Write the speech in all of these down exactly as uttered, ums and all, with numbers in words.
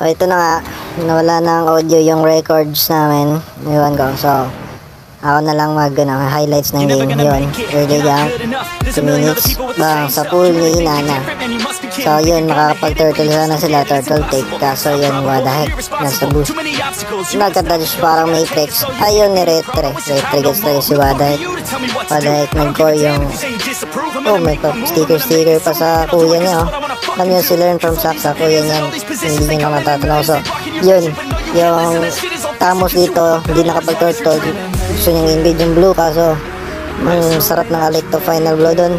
So ito na nga, nawala na ang audio yung records namin. Iwan ko. So ako na lang mag ano, highlights ng game yun. Early gang, two minutes bang sa pool ni Inana. So yun, makakapag-turtle sana sila, turtle take. Kaso yun, what the heck, nasa boost. Nagka-dodge parang Matrix. Ayun ni Retre. Retre gets tayo si what the heck. What the heck, nag-core yung oh, may sticker-sticker pa sa kuya niya. Oh. Alam nyo si Learn from Saksa, kuya niyan. Hindi nyo na matatanaw. So yun, yung Tamos dito, hindi nakapag-turtle. Gusto niyang invade yung blue, kaso ang sarap ng Alecto final blow dun.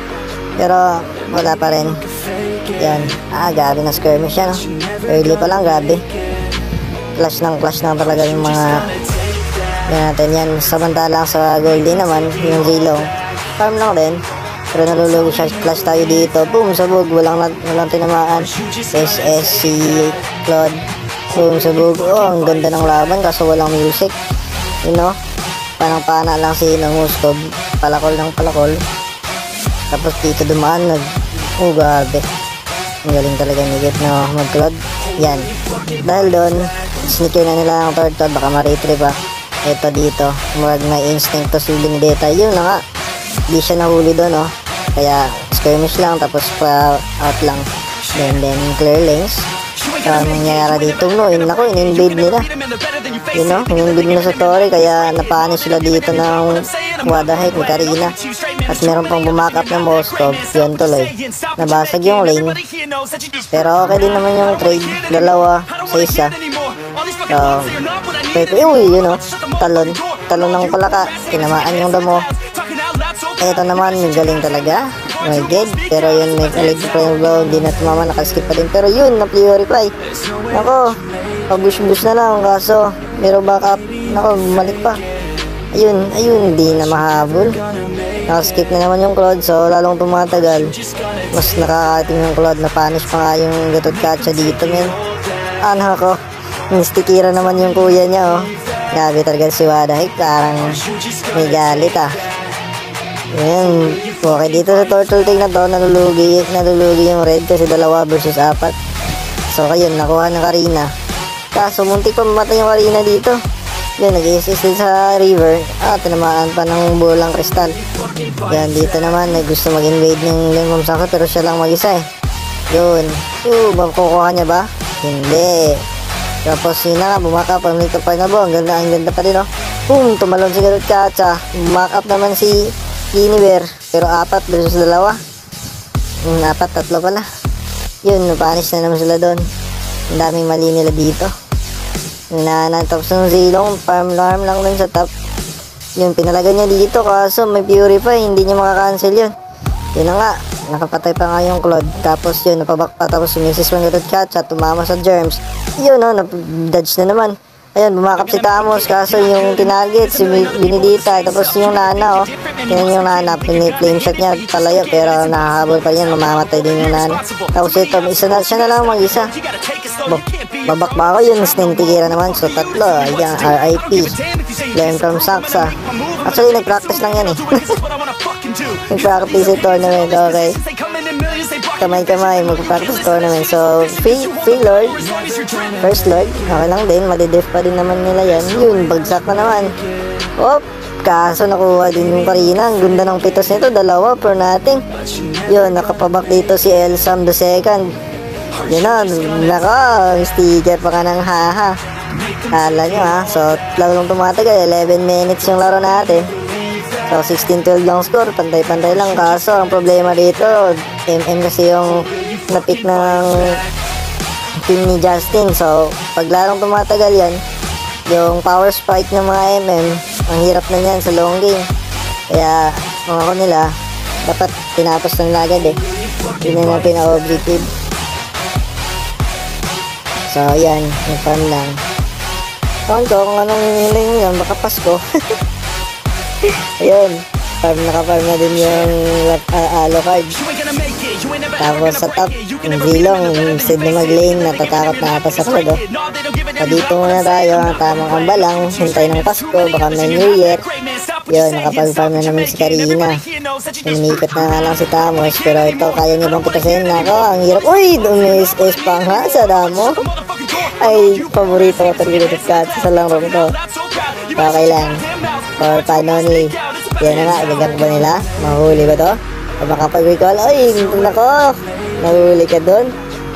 Pero wala pa rin. Yan, ah grabe na skirmish yan, no? Early pa lang, grabe. Clash ng clash na talaga yung mga yan natin yan. Samantala sa Goldie naman, yung Zilong farm lang din, pero nalulugi siya. Clash tayo dito, boom, sabog, walang, walang tinamaan. S S C Claude, boom, sabog. Oh, ang ganda ng laban kaso walang music, you know. Parang pana lang si Muscob, palakol ng palakol. Tapos dito dumaan, nag oh grabe, ang galing talaga ni Get na mag-cloud. Yan, dahil doon sneaker na nila ang turtle, baka ma-retrieve pa. Ito dito, mag na instinct to si Benedetta. Yun na nga, di siya nahuli doon, oh. Kaya skirmish lang, tapos pa out lang. Then then clear lanes. Kaya nangyayari dito, no, in ako, in-invade nila, you know, in-invade nila sa Tori, kaya napanish sila dito ng what the heck, ni Karina. At meron pang bumakap ng Moskov, yun tuloy, nabasag yung lane. Pero okay din naman yung trade, dalawa sa isa. So pero uy, you know, talon, talon ng palaka, tinamaan yung damo. Ito naman, galing talaga, my god. Pero yun, may electric flame blow, hindi na tumama, nakaskip pa din. Pero yun, na-purify. Nako, pag-bush-bush na lang, kaso meron backup. Nako, bumalik pa. Ayun, ayun, hindi na mahabol. Nakaskip na naman yung Claude, so lalong tumatagal. Mas nakakating yung Claude, na-punish pa nga yung Gatod Katsa dito, men. Ah, nako, nistikira naman yung kuya niya, oh. Grabe talaga si Wadahik, parang may galit, ah. Ayan, okay dito sa turtle take na to, nalulugi, nalulugi yung red kasi dalawa versus apat. So ayun, nakuha ng Karina. Kaso muntik pa mamatay yung Karina dito. Yan, nag-assist din sa river. Ah, tinamaan pa ng bulang kristal. Yan, dito naman, may gusto mag-invade ng Lemon Saka pero siya lang mag-isa eh. Yun, uh, makukuha niya ba? Hindi. Tapos yun na nga, bumakap ang Little Pineapple. Ang ganda, ang ganda pa din, oh. Boom, tumalon si Garot Katsa. Bumakap naman si Kiniwer, pero apat versus dalawa. Hmm, apat, tatlo pala. Yun, napanish na naman sila doon. Ang daming mali nila dito. Nanatapos ng Zilong, farm alarm lang dun sa top. Yun, pinalagan niya dito, kaso may purify, hindi niya makakancel yun. Yun na nga, nakapatay pa nga yung Claude. Tapos yun, napabak pa, tapos sumisis pang Gatod Katsa, tumama sa germs. Yun, no, nap-dodge na naman. Ayun, bumakap si Tamos, kaso yung tinarget, si Benedetta, tapos yung Nana, oh. Yan yung Nana, pini-flame shot niya, palayo, pero nakahabol pa yan, mamamatay din yung Nana. Tapos ito, isa na, siya na lang mag-isa. Babak ba ako yun, Stintikira naman, so tatlo, ayan, R I P. Learn from Saksa. Actually, nag-practice lang yan eh. Nag-practice yung tournament, okay. Kamay-kamay, mag-practice tournament. So, free, free Lord, first Lord, okay lang din, madidef pa din naman nila yan. Yun, bagsak na naman. Op, kaso nakuha din yung Karina. Ang ganda ng pitos nito, dalawa for nothing. Yun, nakapabak dito si Elsam the second. Yun na, naka, sticker pa ka ng haha. Kala nyo ha, so larong tumatagal, eleven minutes yung laro natin. So sixteen twelve lang score, pantay-pantay lang. Kaso ang problema dito, M M kasi yung napick ng team ni Justin. So pag larong tumatagal yan, yung power spike ng mga M M, ang hirap na yan sa long game. Kaya mga ko nila, dapat tinapos na nila agad eh. Yun na natin na objective. So yan, yung farm lang. Kawan ko kung anong hiling yun, baka Pasko. Ayun, farm, naka-farm na din yung uh, alo card. Tapos sa top, yung Zilong, instead na mag-lane, natatakot na ata sa crowd, oh. So dito muna tayo, ang tamang ambalang, hintay ng Pasko, baka may New Year. Yun, nakapag-farm na naman si Karina. Umiikot na nga lang si Tamos, pero ito, kaya niya bang pitasin? Nako, ang hirap. Uy, dumis-is pang ha sa damo. Ay, paborito ko talaga dito cut sa laro to. Okay lang. For fun only. Yan na nga, ilagyan ko ba nila? Mahuli ba to? O makapag-recall? Ay, nako! Nahuli ka dun?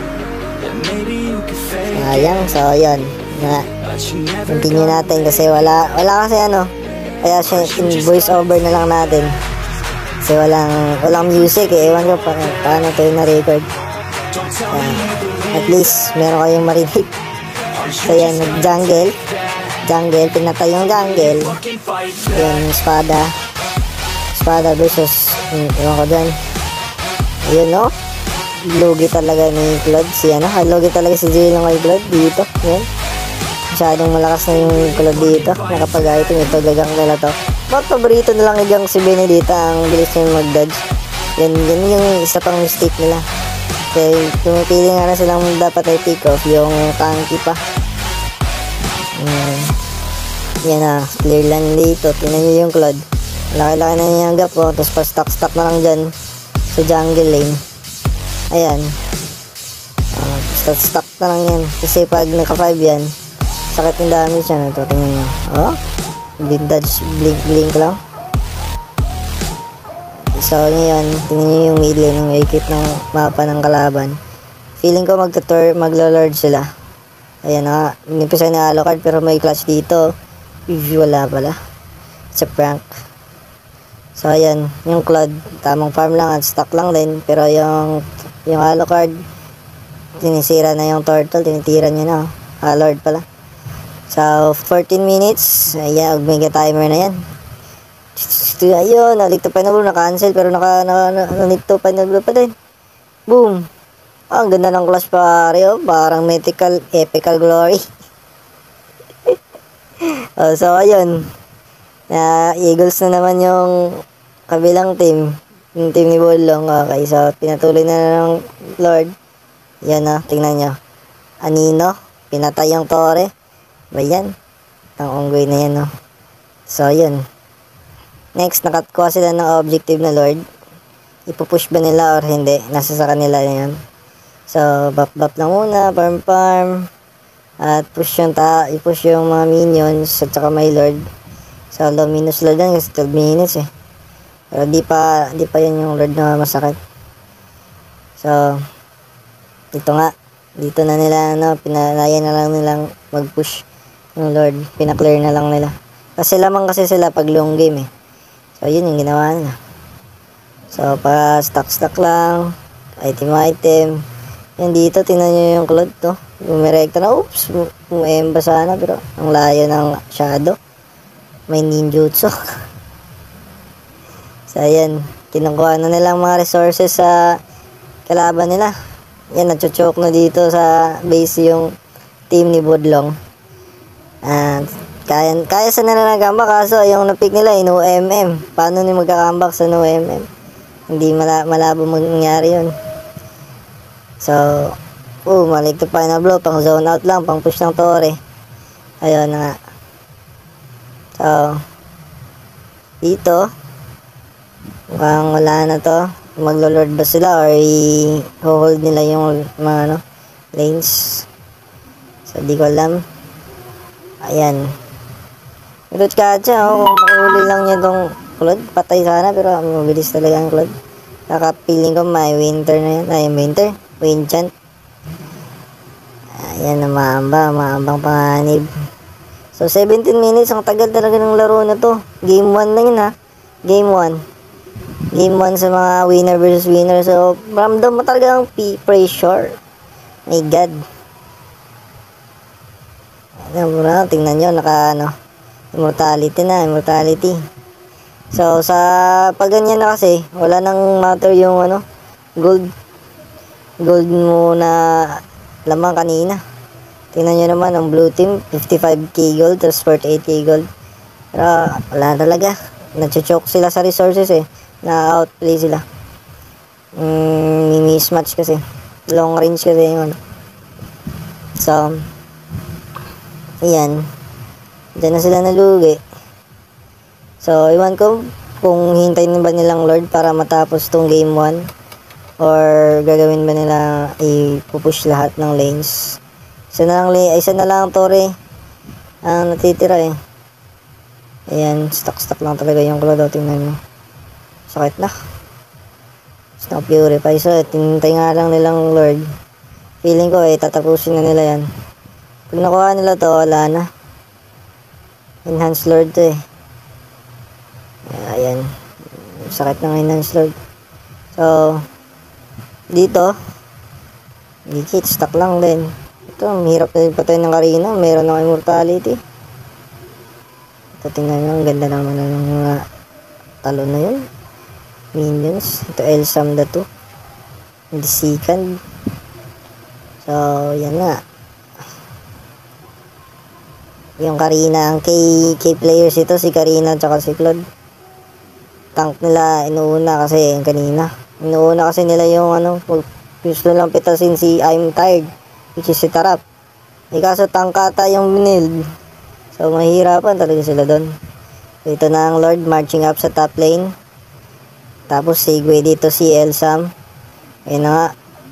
Sayang, so yun. Na, continue natin kasi wala, wala kasi ano. Kaya siya, in voice over na lang natin. Kasi walang, walang music eh. Ewan ko pa, paano ito yung na-record. Uh, at least, meron kayong marinig. So yan, jungle. Jungle, pinatay yung jungle. Yan, espada. Espada versus, hmm, ewan ko dyan. Ayun no. Lugi talaga ni Claude. Si ano, lugi talaga si Zilong kay Claude dito. Yan. Masyadong malakas na yung Claude dito. Nakapag-item ito, gagang nila to. Bakit paborito na lang igang si Benedita ang bilis niya mag-dodge. Yan, yan yung isa pang mistake nila. Kaya pumipili nga na silang dapat ay pick off yung tanky pa. Hmm. Yan na, clear lang dito. Tingnan nyo yung Claude. Laki-laki na niya yung gap oh. Tapos pa stuck-stuck na lang dyan sa jungle lane. Ayan. Uh, stuck-stuck na lang yan. Kasi pag naka five yan, sakit yung damage yan. Ito, tingnan nyo. Oh, blink-dodge, blink-blink lang. So, ngayon, tingnan nyo yung mid lane, yung ekip ng mapa ng kalaban. Feeling ko maglo-lord sila. Ayan na, inipisa na Alucard pero may clutch dito. Wala pala. It's a prank. So, ayan, yung Claude, tamang farm lang at stuck lang din. Pero yung, yung Alucard, tinisira na yung turtle, tinitira niya na. Oh. Lord pala. So, fourteen minutes. Ayan, mega timer na yan. Ayun, naligto pa na bro, na-cancel pero naka, naligto pa na bro pa din. Boom! Oh, ang ganda ng clash pare, oh. Parang mythical, epical glory. Oh, so, ayun. Na, uh, Eagles na naman yung kabilang team. Yung team ni Bolong. Okay, so, pinatuloy na ng Lord. Yan, oh, tingnan nyo. Anino, pinatay yung Tore. Ba yan? Ang unggoy na yan, oh. So, yun. Next, nakatkuha sila ng objective na Lord. Ipupush ba nila or hindi? Nasa sa kanila na yan. So, bap-bap lang muna, farm-farm. At push yung ta, i-push yung mga minions at saka may Lord. So, low minus Lord yan kasi twelve minutes eh. Pero di pa, di pa yan yung Lord na masakit. So, dito nga. Dito na nila, ano, pinalayan na lang nilang mag-push yung Lord. Pinaklear na lang nila. Kasi lamang kasi sila pag long game eh. So, yun yung ginawa nila. So, pa stock-stock lang. Item-item. Yan dito, tingnan nyo yung Claude to. Umirekta na, oops, umemba sana. Pero, ang layo ng shadow. May ninjutsu. So, ayan. Kinukuha na nilang mga resources sa kalaban nila. Yan, nachochoke na dito sa base yung team ni Budlong. And, Kaya, kaya sa nila nagambak kaso yung napick nila ay no M M. Paano ni magkakambak sa no M M? Hindi mala, malabo mangyari yun. So, oh, maligto pa na blow. Pang zone out lang, pang push ng Tore. Ayun na nga. So, dito, mukhang wala na to. Maglo-lord ba sila or i-hold nila yung mga ano, lanes. So, di ko alam. Ayan. Pero katsa, oh, kung makahuli lang niya itong Claude, patay sana, pero mabilis talaga ang Claude. Nakapiling ko may winter na yan. Ay, winter, winchant. Ayan, maamba, maambang panganib. So, seventeen minutes, ang tagal talaga ng laro na to. Game one na yun ha. Game one. Game one sa mga winner versus winner. So, ramdam mo talaga ang pressure. My God. Ayan, tingnan nyo, naka, ano, immortality na, immortality. So, sa pag ganyan na kasi, wala nang matter yung ano, gold. Gold mo na lamang kanina. Tingnan nyo naman, ang blue team, fifty-five K gold, tapos forty-eight K gold. Pero, wala talaga. Nachochoke sila sa resources eh. Na-outplay sila. Mm, mismatch kasi. Long range kasi yun. So, ayan. Diyan na sila nalugi. So, iwan ko kung hintayin ba nilang Lord para matapos tong game one or gagawin ba nila i-push lahat ng lanes. Isa na lang, isa na lang Torre ang natitira eh. Ayan, stuck-stuck lang talaga yung Claude. Tingnan nyo. Sakit na. Snow Purify. So, tinintay nga lang nilang Lord. Feeling ko eh, tatapusin na nila yan. Pag nakuha nila to, wala na. Enhance Lord to eh. Ayan. Sakit ng Enhance Lord. So, dito, dikit, stuck lang din. Ito, mahirap na patay ng Karina. Meron ng immortality. Ito, tingnan nyo. Ang ganda naman ng mga talon na yun. Minions. Ito, Elsam na to. The second. So, yan na. Yung Karina. Ang key players ito, si Karina at saka si Claude. Tank nila, inuuna kasi yung kanina. Inuuna kasi nila yung ano, gusto lang pitasin si I'm Tired. Which is si Tarap. Eh kaso tangkata yung build. So mahirapan talaga sila doon. So, ito na ang Lord marching up sa top lane. Tapos segue dito si Elsam. Ayun na nga.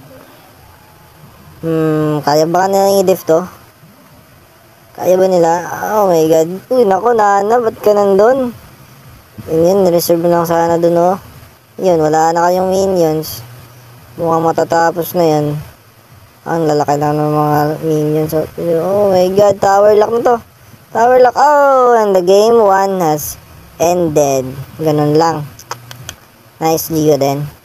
Hmm, kaya ba nila i-def to? Kaya ba nila? Oh my god. Uy nako Nana, ba't ka nandun? Yun yun, reserve lang sana dun oh. Yun, wala na kayong minions. Mukhang matatapos na yan. Ang lalaki lang ng mga minions. Oh my god, tower lock na to. Tower lock. Oh, and the game one has ended. Ganun lang. Nice Leo din.